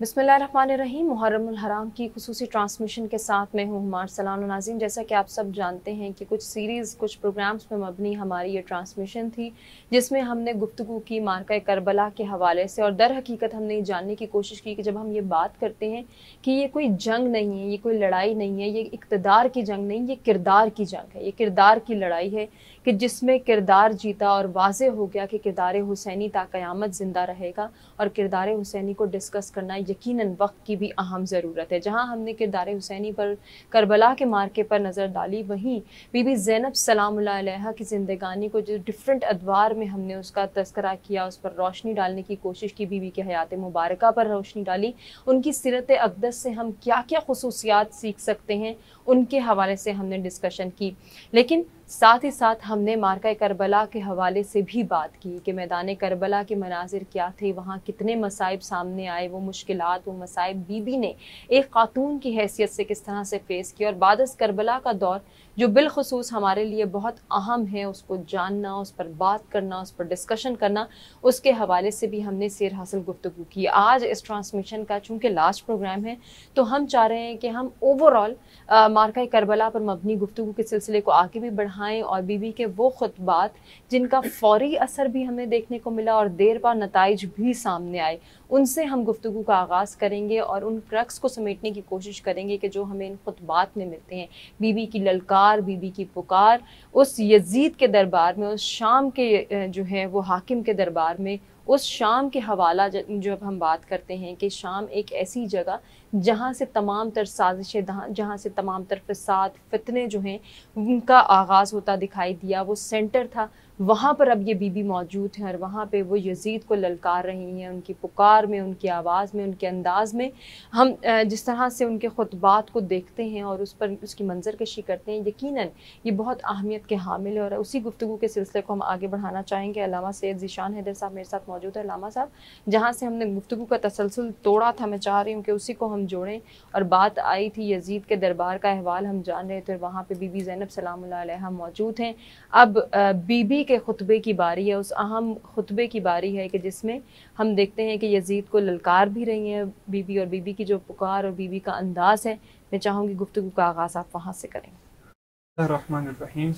बिस्मिल्लाहिर्रहमानिर्रहीम। मुहर्रम उल हराम की खुसूसी ट्रांसमिशन के साथ मैं हूँ हुमार सलाम नाज़रीन। जैसा कि आप सब जानते हैं कि कुछ सीरीज़ कुछ प्रोग्राम्स में मबनी हमारी ये ट्रांसमिशन थी, जिसमें हमने गुफ्तगू की मार्का करबला के हवाले से, और दर हकीकत हमने ये जानने की कोशिश की कि जब हम ये बात करते हैं कि ये कोई जंग नहीं है, ये कोई लड़ाई नहीं है, ये इक़्तिदार की जंग नहीं, ये किरदार की जंग है, ये किरदार की लड़ाई है कि जिसमें किरदार जीता और वाज़े हो गया कि किरदार हुसैनी ता क़यामत ज़िंदा रहेगा। और किरदार हुसैनी को डिस्कस करना यकीनन वक्त की भी अहम ज़रूरत है। जहाँ हमने किरदार हुसैनी पर करबला के मार्के पर नज़र डाली, वहीं बीबी ज़ैनब सलामुल्लाह अलैहा की ज़िंदगानी को जो डिफरेंट अदवार में हमने उसका तज़किरा किया, उस पर रोशनी डालने की कोशिश की, बीबी के हयात मुबारका पर रोशनी डाली, उनकी सीरत अक़दस से हम क्या क्या खुसूसियात सीख सकते हैं उनके हवाले से हमने डिस्कशन की। लेकिन साथ ही साथ हमने मार्का करबला के हवाले से भी बात की कि मैदान करबला के मनाजिर क्या थे, वहाँ कितने मसाइब सामने आए, वो मुश्किलात वो मसाइब बीबी ने एक खातून की हैसियत से किस तरह से फ़ेस किया, और बादस करबला का दौर जो बिलखुसूस हमारे लिए बहुत अहम है, उसको जानना, उस पर बात करना, उस पर डिस्कशन करना, उसके हवाले से भी हमने सेर हासिल गुफ्तगू की। आज इस ट्रांसमिशन का चूँकि लास्ट प्रोग्राम है, तो हम चाह रहे हैं कि हम ओवरऑल मार्का करबला पर मबनी गुफ्तगू के सिलसिले को आगे भी बढ़ाएं, और बीबी के वो खुतबात जिनका फ़ौरी असर भी हमें देखने को मिला और देर पा नताइज भी सामने आए, उनसे हम गुफ्तगू का आगाज़ करेंगे और उन क्रक्स को समेटने की कोशिश करेंगे कि जो हमें इन खुतबात में मिलते हैं। बीबी की ललकार, बीबी की पुकार, उस यजीद के दरबार में, उस शाम के जो है वो हाकिम के दरबार में, उस शाम के हवाला जब हम बात करते हैं कि शाम एक ऐसी जगह जहाँ से तमाम तर साजिशें, जहाँ से तमाम तर फ़साद फितने जो हैं उनका आगाज़ होता दिखाई दिया, वो सेंटर था, वहाँ पर अब ये बीबी मौजूद हैं और वहाँ पे वो यजीद को ललकार रही हैं। उनकी पुकार में, उनकी आवाज़ में, उनके अंदाज़ में हम जिस तरह से उनके खुतबात को देखते हैं और उस पर उसकी मंजरकशी करते हैं, यकीनन ये बहुत अहमियत के हामिल है। और उसी गुफ्तगू के सिलसिले को हम आगे बढ़ाना चाहेंगे। अल्लामा सैयद ज़ीशान हैदर साहब मेरे साथ मौजूद है। अल्लामा साहब, जहाँ से हमने गुफ्तगू का तसलसल तोड़ा था, मैं चाह रही हूँ कि उसी को हम जोड़ें। और बात आई थी यजीद के दरबार का अहवाल हम जान रहे थे, वहाँ पर बीबी ज़ैनब सलामुल्लाह अलैहा मौजूद हैं। अब बीबी के खुतबे की बारी है, उस अहम खुतबे की बारी है कि जिसमें हम देखते हैं कि यजीद को ललकार भी रही हैं बीबी, और बीबी की जो पुकार और बीबी का अंदाज़ है, मैं चाहूँगी गुफ्तगू का आगाज़ आप वहाँ से करें। रहमानिर्रहीम।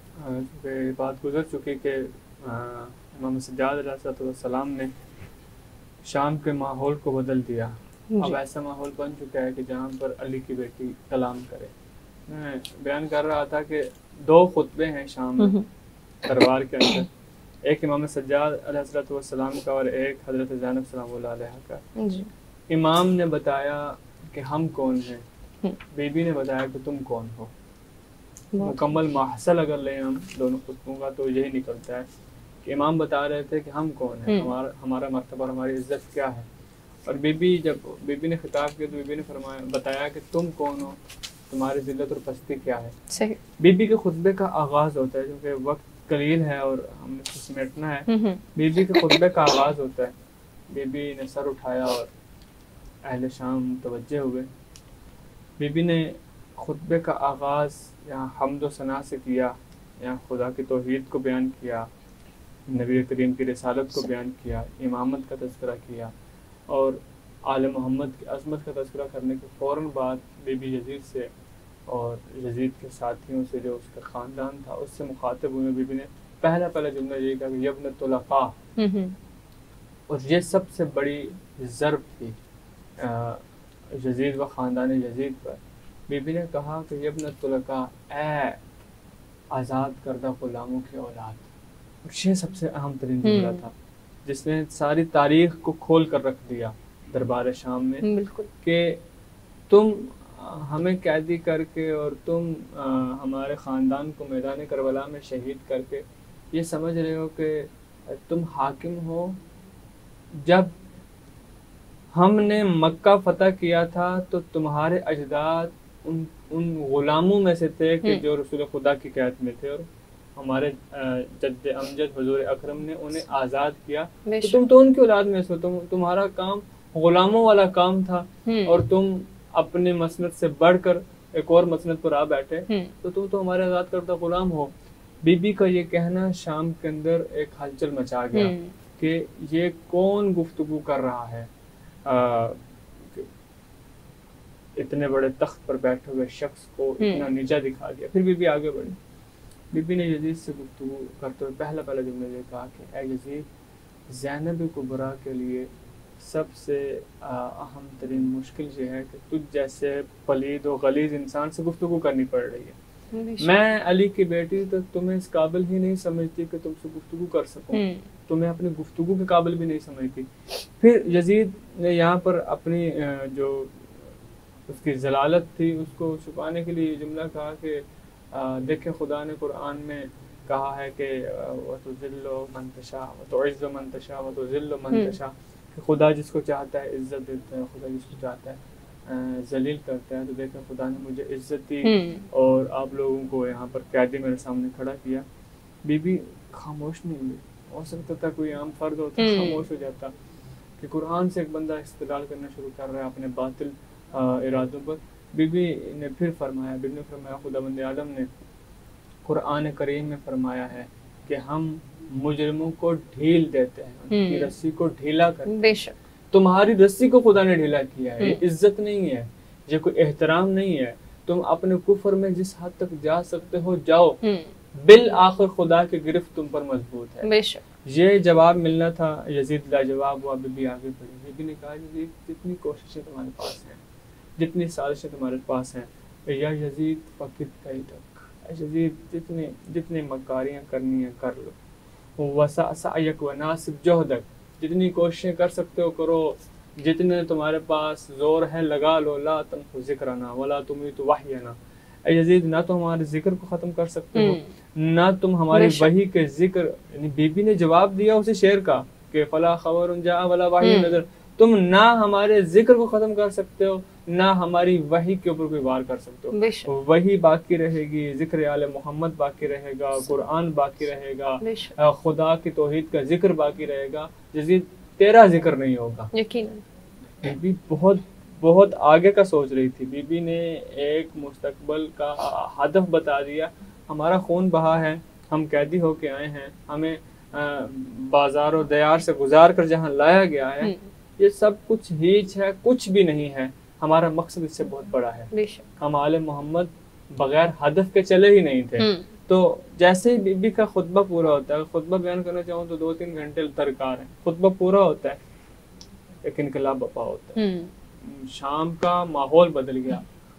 बात गुजर चुकी कि इमाम सज्जाद अलैहिस्सलाम ने शाम के माहौल को बदल दिया। अब ऐसा माहौल बन चुका है कि जहाँ पर अली की बेटी कलाम करे। मैं बयान कर रहा था कि दो खुतबे हैं शाम में दरबार के अंदर, एक इमाम सज्जाद अलैहिस्सलाम का और एक हज़रत ज़ैनब सलामुल्लाह अलैहा का। इमाम ने बताया कि हम कौन हैं, बीबी ने बताया कि तुम कौन हो। मुकम्मल महसल अगर लें हम दोनों खुतबों का तो यही निकलता है कि इमाम बता रहे थे कि हम कौन हैं, हमारा मर्तबा और हमारी इज्जत क्या है। और जब बीबी ने खिताब किया तो बीबी ने बताया कि तुम कौन हो, तुम्हारी जिल्लत और पस्ती क्या है। सही। बीबी के खुतबे का आगाज़ होता है, क्योंकि वक्त कलील है और हमने कुछ समेटना है। बीबी के खुतबे का आगाज़ होता है। बीबी ने सर उठाया और अहले शाम तवज्जे हुए। बीबी ने खुतबे का आगाज़ यहाँ हम्द व सना से किया, यहाँ खुदा की तौहीद को बयान किया, नबी करीम की रिसालत को बयान किया, इमामत का तज़किरा किया, और आले मोहम्मद की अज़मत का तज़किरा करने के फ़ौरन बाद बीबी यजीद से और यजीद के साथियों से, जो उसका ख़ानदान था, उससे मुखातिब हुए। बीबी ने पहला जुमला यही कहा कि यब्न तुलक़ा, और ये सबसे बड़ी ज़र्ब थी यजीद व ख़ानदान यजीद पर। बीबी ने कहा कि यब्न तुलक़ा, ए आज़ाद करदा ग़ुलामों की औलाद। ये सबसे अहम तरीन जुमला था जिसने सारी तारीख़ को खोल कर रख दिया दरबार शाम में। बिल्कुल कि तुम हमें कैदी करके और तुम हमारे ख़ानदान को मैदान करबला में शहीद करके ये समझ रहे हो कि तुम हाकिम हो। जब हमने मक्का फ़तह किया था तो तुम्हारे अजदाद उन ग़ुलामों में से थे कि जो रसूल खुदा की क़ैद में थे, और हमारे जद्द अमजद हुज़ूर अकरम ने उन्हें आज़ाद किया। तो तुम तो उनकी औलाद में से, तुम्हारा काम ग़ुलामों वाला काम था, और तुम अपने मसनद से बढ़कर एक और मसनद पर आ बैठे, तो तुम तो हमारे आज़ाद करदा ग़ुलाम हो। बीबी का ये कहना शाम के अंदर एक हलचल मचा गया कि ये कौन गुफ्तगू कर रहा है। اتنے بڑے تخت پر بیٹھے ہوئے شخص کو اتنا نیچا دکھا دیا. پھر بی بی آگے بڑھی. بی بی نے یزید سے گفتگو کرتے ہوئے پہلا جملہ یہ کہا کہ اے یزید، زینب کبریٰ کے لیے سب سے اہم ترین مشکل یہ ہے کہ تجھ جیسے پلید و غلیظ انسان سے گفتگو کرنی پڑ رہی ہے. میں علی کی بیٹی تو تمہیں اس قابل ہی نہیں سمجھتی کہ تم سے گفتگو کر سکوں، تمہیں اپنی گفتگو کے قابل بھی نہیں سمجھتی. پھر یزید نے یہاں پر اپنی جو اس کی ضلالت تھی اس کو چھپانے کے لیے یہ جملہ کہا کہ دیکھیں خدا نے قرآن میں کہا ہے کہ وَتُذِلُّ مَن تَشَاءُ وَتُعِزُّ مَن تَشَاءُ وَتُذِلُّ مَن تَشَاءُ، کہ خدا جس کو چاہتا ہے عزت دیتا ہے، خدا جس کو چاہتا ہے ذلیل کرتا ہے. تو دیکھیں خدا نے مجھے عزت دی اور آپ لوگوں کو یہاں پر قیدی میرے سامنے کھڑا کیا. بی بی خاموش نہیں ہوئی. ہو سکتا تھا کوئی عام فرد ہوتا خاموش ہو جاتا کہ قرآن سے ایک بندہ استدلال کرنا شروع کر رہا ہے اپنے باطل ارادوں پر. بی بی نے پھر فرمایا، بی بی نے فرمایا خدا بند عالم نے قرآن کریم میں فرمایا ہے کہ ہم مجرموں کو ڈھیل دیتے ہیں، ان کی رسی کو ڈھیلا کرتے ہیں. بے شک تمہاری رسی کو خدا نے ڈھیلا کیا ہے. یہ عزت نہیں ہے، یہ کوئی احترام نہیں ہے. تم اپنے کفر میں جس حد تک جا سکتے ہو جاؤ، بالآخر خدا کی گرفت تم پر مضبوط ہے. بے شک یہ جواب ملنا تھا. یزید لاجواب ہوا. بی بی آگے بڑھی. بی بی نے کہا یزید جتنی کوششیں تمہارے پاس ہیں، جتنی سازشیں تمہارے پاس ہیں، یا یزید فقط کئی تک، یزید جتنی مکاریاں کرنی ہیں کر لو. وسعیک وناسب جہدک، جتنی کوششیں کر سکتے ہو کرو، جتنے تمہارے پاس زور ہے لگا لو. لا تنفذ ذکرنا ولا تمیت وحینا، اے یزید نہ تو ہمارے ذکر کو ختم کر سکتے ہو، نہ تم ہماری وحی کے ذکر. یعنی بی بی نے جواب دیا اسی شعر کا کہ فلا خبر جاء ولا وحی نظر، تم نہ ہمارے ذکر کو ختم کر سکتے ہو، نہ ہماری وحی کے اوپر کوئی وار کر سکتے ہو. وحی باقی رہے گی، ذکر آل محمد باقی رہے گا، قرآن باقی رہے گا، خدا کی توحید کا ذکر باقی رہے گا. یزید تیرا ذکر نہیں ہوگا. یقیناً بی بی بہت آگے کا سوچ رہی تھی. بی بی نے ایک مستقبل کا ہدف بتا دیا. ہمارا خون بہا ہے، ہم قیدی ہو کے آئے ہیں، ہمیں بازار و دیار سے گزار کر جہاں لایا گیا ہے، یہ سب کچھ ہیچ ہے، کچھ بھی نہیں ہے. ہمارا مقصد اس سے بہت بڑا ہے. ہم آل محمد بغیر ہدف کے چلے ہی نہیں تھے. تو جیسے ہی بی بی کا خطبہ پورا ہوتا ہے، خطبہ بیان کرنا چاہوں تو 2-3 گھنٹے درکار ہیں. خطبہ پورا ہوتا ہے، ایک انقلاب بپا ہوتا ہے. شام کا ماحول بدل گیا.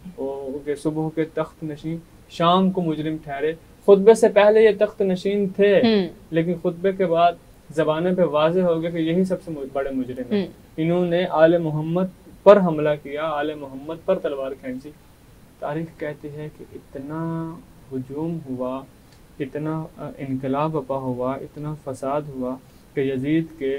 کہ صبح کے تخت نشین شام کو مجرم ٹھہرے. خطبے سے پہلے یہ تخت نشین تھے، لیکن خطبے کے بعد زبانیں پہ واضح ہو گیا کہ یہی سب سے بڑے مجرم ہیں. انہوں نے آل محمد پر حملہ کیا، آل محمد پر تلوار کھینچی. تاریخ کہتی ہے کہ اتنا ہجوم ہوا، اتنا انقلاب بپا ہوا، اتنا فساد ہوا کہ یزید کے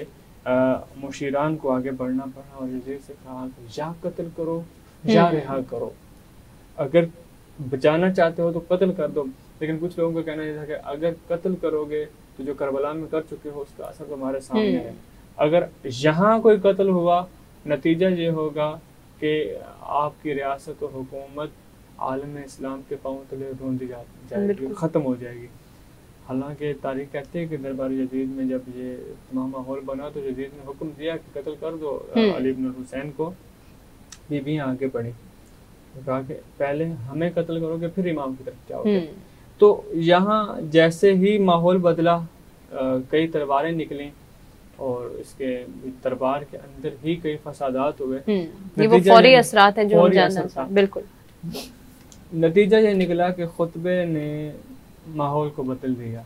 مشیران کو آگے بڑھنا پڑا اور یزید سے کہا کہ یا قتل کرو یا رہا کرو، اگر بچانا چاہتے ہو تو قتل کر دو. لیکن کچھ لوگوں کا کہنا یہ تھا کہ اگر قتل کرو گے تو جو کربلا میں کر چکے ہو اس کا اثر تمہارے سامنے ہے. اگر یہاں کوئی قتل ہوا نتیجہ یہ ہوگا کہ آپ کی ریاست و حکومت عالم اسلام کے پاؤں تلے روندی جائے گی، ختم ہو جائے گی. حالانکہ تاریخ کہتے ہیں کہ دربار یزید میں جب یہ تمام ماحول بنا تو یزید نے حکم دیا کہ قتل کر دو علی بن الحسین کو. بیویاں آگے بڑھی، کہا کہ پہلے ہمیں قتل کرو گے پھر امام کی طرف جاؤ گے. تو یہاں جیسے ہی ماحول بدلا، کئی تلواریں نکلیں اور اس کے دربار کے اندر ہی کئی فسادات ہوئے. یہ وہ فوری اثرات ہیں جو ہم جاننا تھا. بالکل نتیجہ یہ نکلا کہ خطبے نے ماحول کو بدل دیا.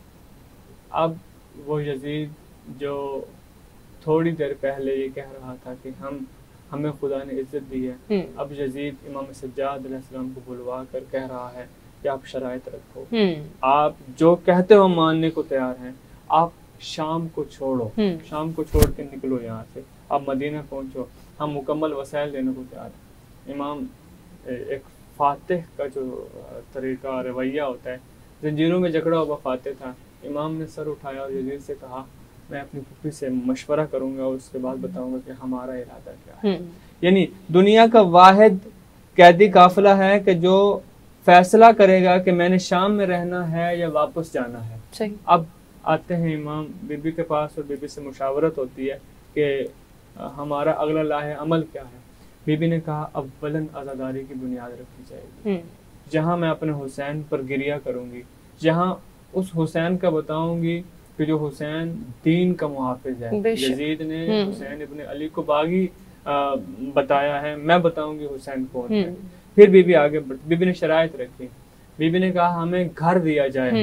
اب وہ یزید جو تھوڑی دیر پہلے یہ کہہ رہا تھا کہ ہمیں خدا نے عزت دی ہے، اب یزید امام سجاد علیہ السلام کو بلوا کر کہہ رہا ہے کہ آپ شرائط رکھو، آپ جو کہتے ہو ماننے کو تیار ہیں، آپ شام کو چھوڑو، شام کو چھوڑ کے نکلو یہاں سے، آپ مدینہ پہنچو، ہم مکمل وسائل دینے کو تیار ہیں. امام ایک فاتح کا جو طریقہ رویہ ہوتا ہے، زنجیروں میں جکڑا ہوا فاتح تھا. امام نے سر اٹھایا اور یزید سے کہا میں اپنی پھوپھی سے مشورہ کروں گا اور اس کے بعد بتاؤں گا کہ ہمارا ارادہ کیا ہے. یعنی دنیا کا واحد قیدی قافلہ ہے کہ جو فیصلہ کرے گا کہ میں نے شام میں رہنا ہے یا واپس جانا ہے. اب آتے ہیں امام بی بی کے پاس اور بی بی سے مشاورت ہوتی ہے کہ ہمارا اگلا لاہ عمل کیا ہے. بی بی نے کہا اولاً عزاداری کی بنیاد رکھی جائے گی، جہاں میں اپنے حسین پر گریہ کروں گی، جہاں اس حسین کا بتاؤں گی کہ جو حسین دین کا محافظ ہے۔ یزید نے حسین ابن علی کو باغی بتایا ہے، میں بتاؤں گی حسین کون ہے۔ پھر بی بی آگے بی بی نے شرائط رکھی، بی بی نے کہا ہمیں گھر دیا جائے،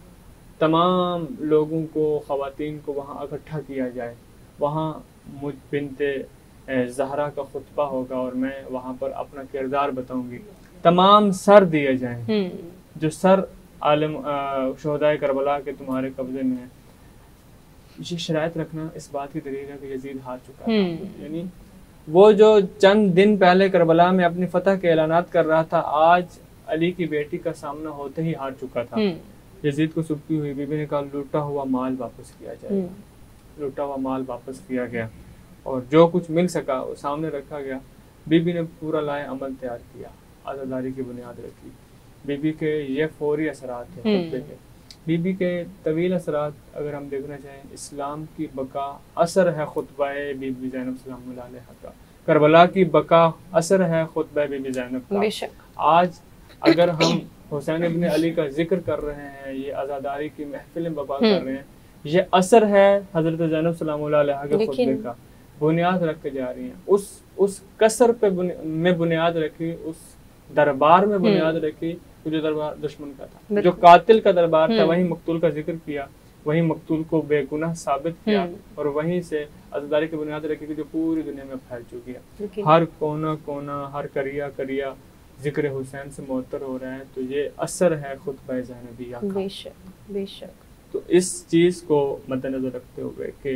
تمام لوگوں کو، خواتین کو وہاں اکٹھا کیا جائے، وہاں مجھ بنت زہرا کا خطبہ ہوگا اور میں وہاں پر اپنا کردار بتاؤں گی، تمام سر دیے جائیں، جو سر عالم شہدائے کربلا کے تمہارے قبضے میں ہے۔ یہ شرائط رکھنا اس بات کی دلیل ہے کہ یزید ہار چکا تھا، یعنی وہ جو چند دن پہلے کربلا میں اپنی فتح کے اعلانات کر رہا تھا، آج علی کی بیٹی کا سامنا ہوتے ہی ہار چکا تھا۔ یزید کو سبکی ہوئی، بی بی نے کہا لوٹا ہوا مال واپس کیا جائے گا، لوٹا ہوا مال واپس کیا گیا اور جو کچھ مل سکا وہ سامنے رکھا گیا۔ بی بی نے پورا لائے عمل تیار کیا، عزاداری کی بنیاد رکھی۔ بی بی کے یہ فوری اثرات ہیں خطبے کے، بی بی کے طویل اثرات اگر ہم دیکھنا چاہیں، اسلام کی بقا اثر ہے خطبہ بی بی زینب سلام اللہ علیہ کا، کربلا کی بقا اثر ہے خطبہ بی بی زینب کا۔ آج اگر ہم حسین ابن علی کا ذکر کر رہے ہیں، یہ عزاداری کی محفلیں برپا کر رہے ہیں، یہ اثر ہے حضرت زینب سلام اللہ علیہ کے خطبے کا، بنیاد رکھ کے جا رہی ہیں۔ اس کسر پہ میں بنیاد رکھی، اس دربار میں بنیاد رکھی جو دربار دشمن کا تھا، جو قاتل کا دربار تھا، وہیں مقتول کا ذکر کیا، وہیں مقتول کو بے گناہ ثابت کیا اور وہیں سے عزاداری کی بنیاد رکھی کہ جو پوری دنیا میں پھیل چکی ہے، ہر کونا کونا، ہر کریا کریا ذکر حسین سے معطر ہو رہا ہے۔ تو یہ اثر ہے خطبہ زینبیہ کا۔ بے شک بے شک۔ تو اس چیز کو مد نظر رکھتے ہوئے کہ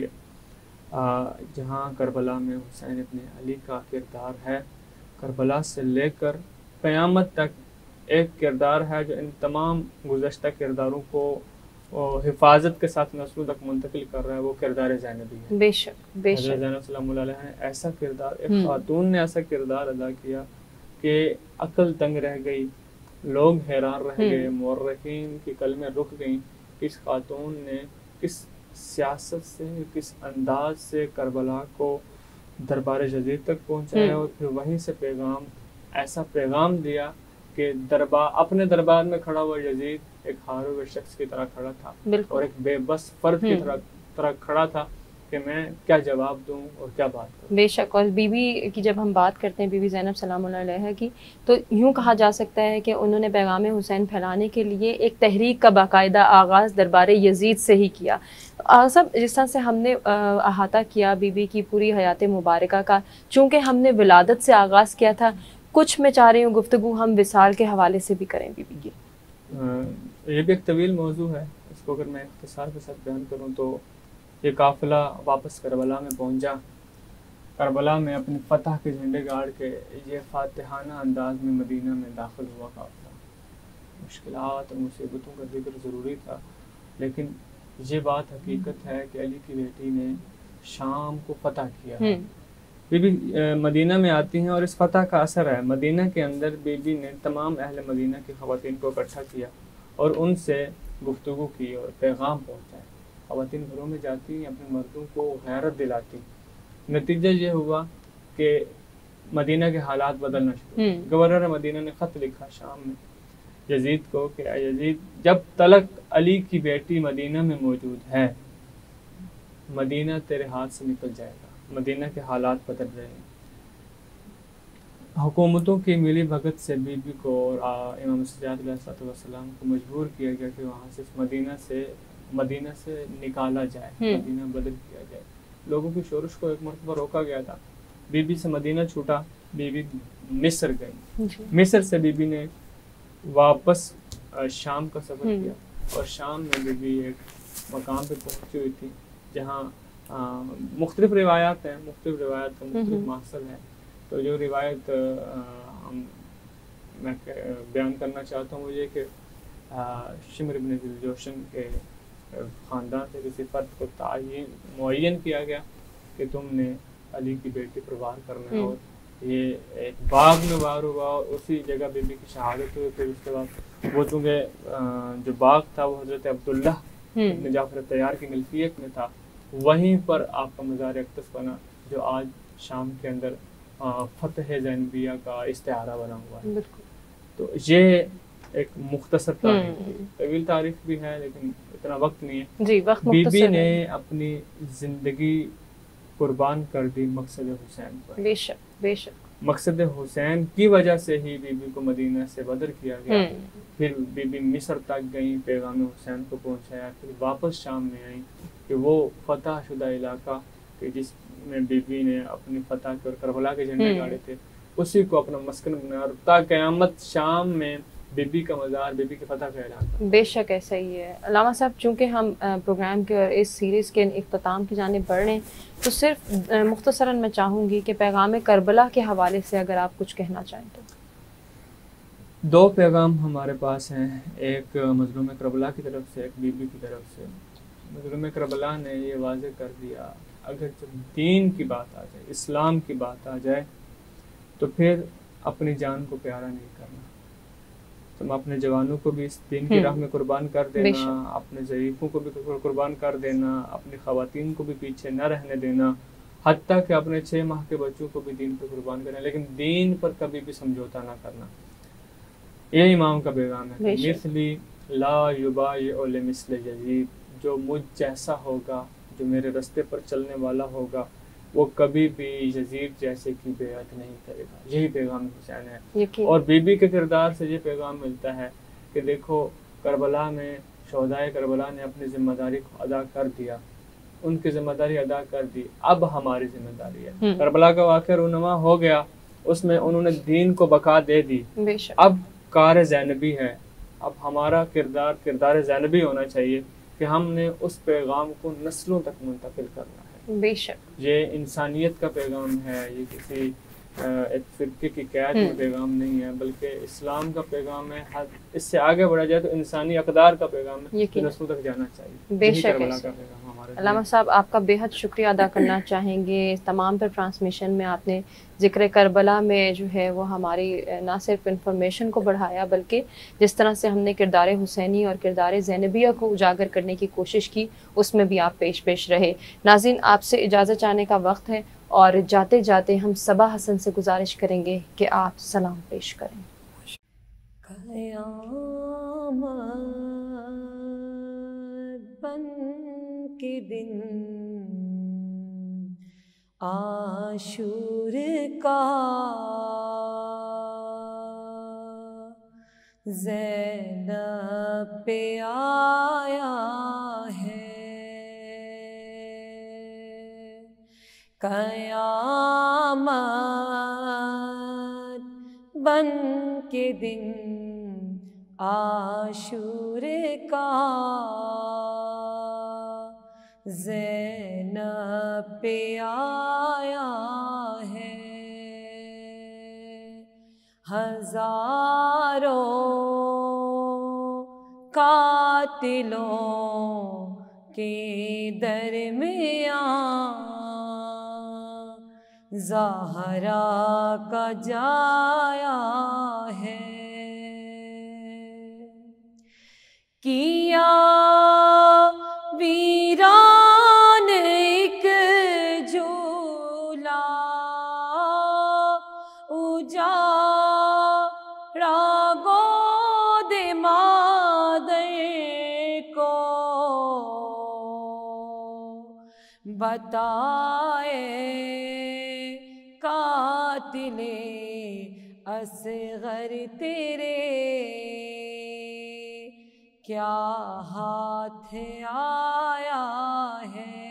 جہاں کربلا میں حسین ابن علی کا کردار ہے، کربلا سے لے کر قیامت تک ایک کردار ہے جو ان تمام گزشتہ کرداروں کو حفاظت کے ساتھ نسلوں تک منتقل کر رہا ہے، وہ کردار زینبی ہے۔ بے شک بے شک۔ حضرت زینب سلام اللہ علیہ نے ایسا کردار، ایک خاتون نے ایسا کردار ادا کیا کہ عقل تنگ رہ گئی، لوگ حیران رہ گئے، مورخین کی قلمیں رک گئیں، اس خاتون نے کس سیاست سے، کس انداز سے کربلا کو دربار یزید تک پہنچایا اور پھر وہیں سے پیغام، ایسا پیغام دیا کہ اپنے دربار میں کھڑا ہوا یزید ایک ہارے ہوئے شخص کی طرح کھڑا تھا اور ایک بے بس فرد کی طرح کھڑا تھا کہ میں کیا جواب دوں اور کیا بات کروں۔ بے شک۔ اور بی بی کی جب ہم بات کرتے ہیں، بی بی زینب سلام اللہ علیہ کی، تو یوں کہا جا سکتا ہے کہ انہوں نے پیغام حسین پھیلانے کے لیے ایک تحریک کا باقاعدہ آغاز دربار یزید سے ہی کیا۔ سب جس طرح سے ہم نے احاطہ کیا بی بی کی پوری حیات مبارکہ کا، چونکہ ہم نے ولادت سے آغاز کیا تھا، کچھ میں چاہ رہی ہوں گفتگو ہم وصال کے حوالے سے بھی کریں بی بی کی۔ یہ بھی ایک طویل موضوع ہے، اس کو اگر میں اختصار کے ساتھ بیان کروں تو یہ قافلہ واپس کربلا میں پہنچا، کربلا میں اپنی فتح کے جھنڈے گاڑ کے یہ فاتحانہ انداز میں مدینہ میں داخل ہوا قافلہ۔ مشکلات اور مصیبتوں کا ذکر ضروری تھا، لیکن یہ بات حقیقت ہے کہ علی کی بیٹی نے شام کو فتح کیا ہے۔ بی بی مدینہ میں آتی ہیں اور اس فتح کا اثر ہے، مدینہ کے اندر بی بی نے تمام اہل مدینہ کی خواتین کو اکٹھا کیا اور ان سے گفتگو کی اور پیغام پہنچایا۔ خواتین گھروں میں جاتی ہیں، اپنے مردوں کو غیرت دلاتی، نتیجہ یہ ہوا کہ مدینہ کے حالات بدلنا شروع ہوئے۔ گورنر مدینہ نے خط لکھا شام میں یزید کو کہ اے یزید، جب تلک علی کی بیٹی مدینہ میں موجود ہے، مدینہ تیرے ہاتھ سے نکل جائے گا، مدینہ کے حالات بدل رہے ہیں۔ حکومتوں کی ملی بھگت سے بی بی کو اور امام سجاد علیہ السلام کو مجبور کیا گیا کہ وہاں سے مدینہ سے نکالا جائے، مدینہ بدل کیا جائے۔ لوگوں کی شورش کو ایک مرتبہ روکا گیا تھا، بی بی سے مدینہ چھوٹا، بی بی مصر گئی، مصر سے بی بی نے واپس شام کا سفر کیا اور شام میں بی بی ایک مقام پہ پہنچی ہوئی تھی جہاں مختلف روایات ہیں، مختلف روایات کا مختلف مقصد ہے۔ تو جو روایت میں بیان کرنا چاہتا ہوں وہ یہ کہ شمر بن ذوالجوشن کے خاندان سے کسی فرد کو معین کیا گیا کہ تم نے علی کی بیٹی پر وار کرنا ہے، اور یہ ایک باغ میں وار ہوا اور اسی جگہ بی بی کی شہادت ہوئی۔ پھر اس کے بعد وہ چونکہ جو باغ تھا وہ حضرت عبداللہ ابن جعفر طیار کی ملکیت میں تھا، وہیں پر آپ کا مزار اقدس بنا جو آج شام کے اندر فتح زینبیہ کا استعارہ بنا ہوا ہے. بالکل. تو یہ ایک مختصر تاریخ ہے, طویل تاریخ بھی ہے لیکن اتنا وقت نہیں ہے. جی وقت بی مختصر بی نے ہے. اپنی زندگی قربان کر دی مقصد حسین پر. بے شک بے شک. مقصد حسین کی وجہ سے ہی بی بی کو مدینہ سے بدر کیا گیا. پھر بی بی مصر تک گئیں, پیغام حسین کو پہنچایا, پھر واپس شام میں آئیں کہ وہ فتح شدہ علاقہ کہ جس میں بی بی نے اپنی فتح کے اور کربلا کے جھنڈے گاڑے تھے اسی کو اپنا مسکن بنایا, اور تا قیامت شام میں بی بی کا مزار, بی بی کے فتح کا علاقہ. بے شک ایسا ہی ہے. علامہ صاحب چونکہ ہم پروگرام کے اور اس سیریز کے اختتام کی جانب بڑھ رہے ہیں تو صرف مختصراً میں چاہوں گی کہ پیغام کربلا کے حوالے سے اگر آپ کچھ کہنا چاہیں تو. 2 پیغام ہمارے پاس ہیں, ایک مظلوم کربلا کی طرف سے, ایک بی بی کی طرف سے. مظلوم کربلا نے یہ واضح کر دیا اگر جب دین کی بات آ جائے, اسلام کی بات آ جائے تو پھر اپنی جان کو پیارا نہیں کرنا. تم اپنے جوانوں کو بھی اس دین کی راہ میں قربان کر دینا, اپنے ضعیفوں کو بھی قربان کر دینا, اپنی خواتین کو بھی پیچھے نہ رہنے دینا, حتیٰ کہ اپنے 6 ماہ کے بچوں کو بھی دین پہ قربان کرنا, لیکن دین پر کبھی بھی سمجھوتا نہ کرنا. یہ امام کا پیغام ہے. مثلی لا یبایع لمثل یزید, جو مجھ جیسا ہوگا, جو میرے رستے پر چلنے والا ہوگا, وہ کبھی بھی یزید جیسے کی بیعت نہیں کرے گا. یہی پیغام حسین ہے. اور بی بی کے کردار سے یہ پیغام ملتا ہے کہ دیکھو کربلا میں شہدائے کربلا نے اپنی ذمہ داری کو ادا کر دیا, ان کی ذمہ داری ادا کر دی, اب ہماری ذمہ داری ہے. کربلا کا واقعہ رونما ہو گیا, اس میں انہوں نے دین کو بقا دے دی, اب کار زینبی ہے. اب ہمارا کردار زینبی ہونا چاہیے کہ ہم نے اس پیغام کو نسلوں تک منتقل کرنا ہے. بے شک. یہ انسانیت کا پیغام ہے, یہ کسی ایک فرقے کی قید کا پیغام نہیں ہے, بلکہ اسلام کا پیغام ہے. اس سے آگے بڑھا جائے تو انسانی اقدار کا پیغام ہے, نسلوں تک جانا چاہیے. بے شک. علامہ صاحب آپ کا بے حد شکریہ ادا کرنا چاہیں گے. تمام تر ٹرانسمیشن میں آپ نے ذکر کربلا میں جو ہے وہ ہماری نہ صرف انفارمیشن کو بڑھایا بلکہ جس طرح سے ہم نے کردار حسینی اور کردار زینبیہ کو اجاگر کرنے کی کوشش کی اس میں بھی آپ پیش رہے. ناظرین آپ سے اجازت چاہنے کا وقت ہے اور جاتے جاتے ہم صبا حسن سے گزارش کریں گے کہ آپ سلام پیش کریں. قیامت بن کے دن عاشور کا زینب پہ آیا ہے. قیامت بن کے دن عاشور کا زینب پہ آیا ہے. ہزاروں قاتلوں کے درمیان زہرا کا جایا ہے. کیا ویران ایک جھولا اجاڑا گود مادر کو بتائے قاتل اصغر تیرے کیا ہاتھ آیا ہے.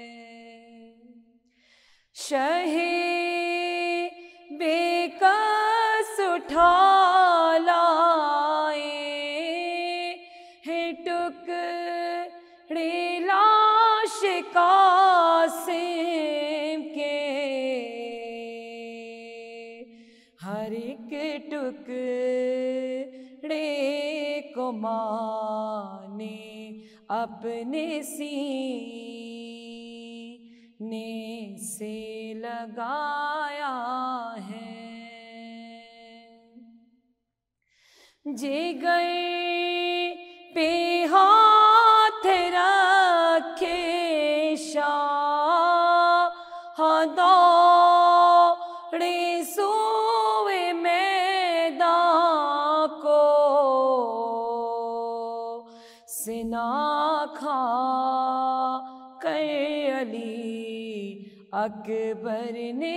شہ بے کس اٹھا لائے ہیں ٹکڑے لاش قاسم کے, ہر ایک ٹکڑے کو ماں نے اپنے سینے سے لگایا ہے. جگر پہ ہاتھ رکھے شہداء سوئے میدان کو سنا کھا کر علی اکبر نے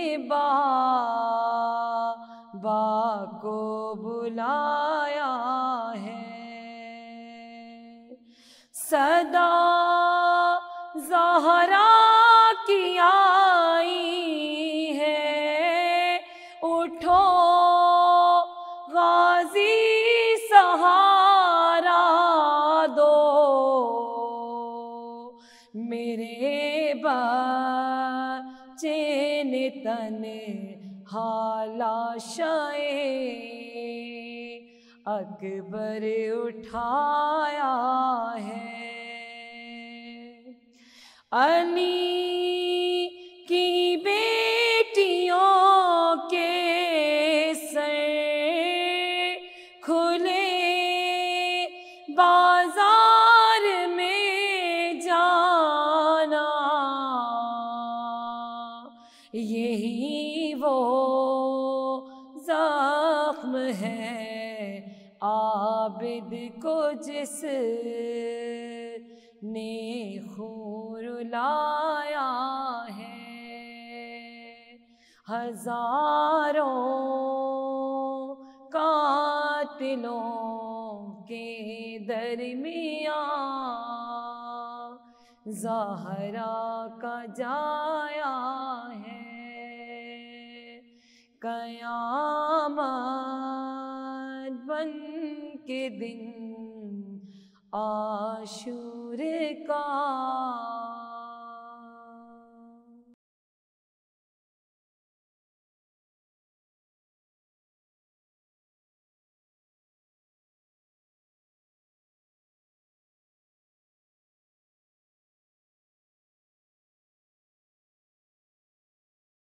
بابا کو بلایا ہے، صدا زہرا کی آئی ہے، اٹھو غازی سہارا دو، میرے بچے نے تنہا لاشیں اکبر اٹھایا ہے، علی کی بیٹیوں کے سر کھلے بازار میں جانا، یہی وہ زخم ہے عابد کو جس نے خون رلایا ہے، ہزاروں قاتلوں کے درمیان زہرا کا جایا ہے، قیامت بن کے دن عاشور کا